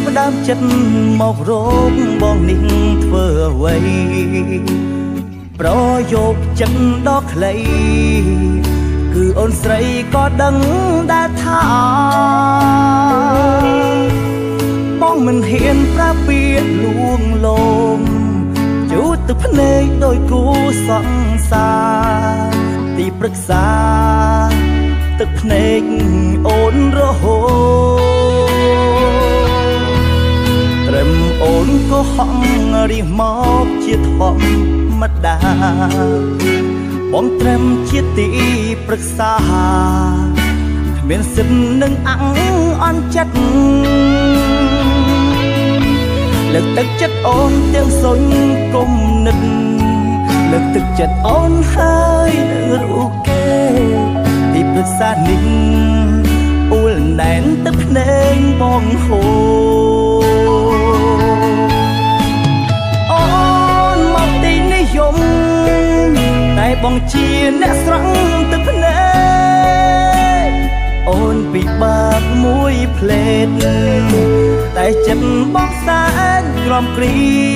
ផ្ដើមចិត្តមករកបងនេះធ្វើអ្វីប្រយោគចិត្តដ៏ខ្លីគឺអូនស្រីក៏ដឹងដែរថាបងមិនហ៊ានប្រាប់ពាក្យលួងលោមជូតទឹកភ្នែកដោយគូសង្សារទីប្រឹក្សាទឹកភ្នែកអូនរហូតត្រឹមអូនក៏ហំរិះមកជាធម្មតាបងត្រឹមជាទីប្រឹក្សាគ្មានសិទ្ធិនឹងអន់ចិត្តលើកទឹកចិត្តអូនទាំងសុញគុំនិតលើកទឹកចិត្តអូនហើយនឹងរូបគេទីប្រឹក្សានេះអ៊ូលណែនទឹកភ្នែកបងហូអូនមកទីនិយមតែបងជាអ្នកស្រង់ទឹកភ្នែកអូនពិបាកមួយផ្លេតតែចិត្តបងសែនក្រំគ្រី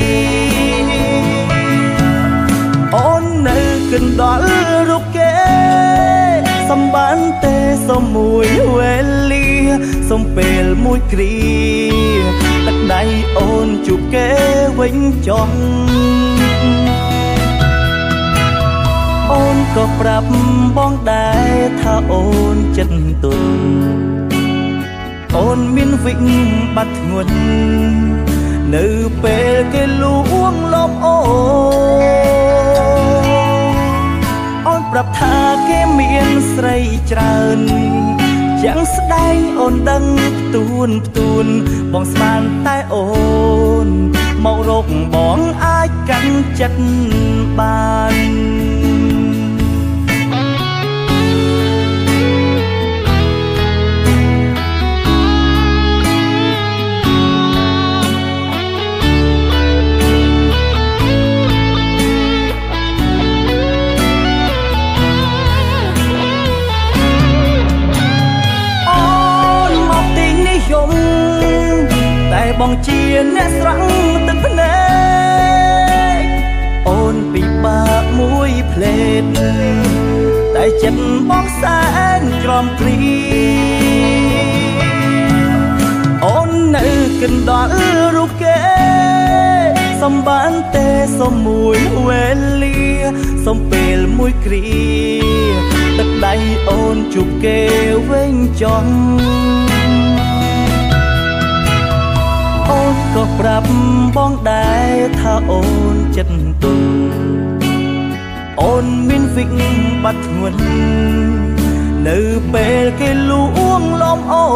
អូននៅកណ្ដាលរូបគេសំបានទេសុំមួយវេលាសុំពេលមួយគ្រាទឹកដៃអូនជួបគេវិញចុះអូនក៏ប្រាប់បងដែរថាអូនចិត្តទន់អូនមានវិញបាត់ធ្ងន់នៅពេលគេលួងលំអូនប្រាប់ថាគេមានស្រីច្រើនយ៉ាងស្ដែងអូនដឹងផ្ទួនបងស្មានតែអូនមករកបងអាចកាន់ចិត្តបានបងជាអ្នកស្រង់ទឹកភ្នែកអូនពិបាកមួយផ្លេតតែចិត្តបងសែនក្រំគ្រីអូននៅកណ្ដាលរូបគេសំបានទេសុំមួយវេលាសុំពេលមួយគ្រាទឹកដៃអូនជួបគេវិញចង់អូនក៏ប្រាប់បងដែរថាអូនចិត្តទន់អូនមានវិញបាត់ធ្ងន់នៅពេលគេលួងលំអូ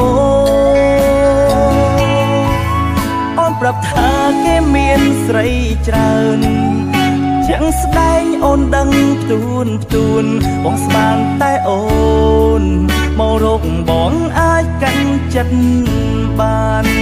នប្រាប់ថាគេមានស្រីច្រើនយ៉ាងស្ដែងអូនដឹងផ្ទួនបងស្មានតែអូនមករកបងអាចកាន់ចិត្តបាន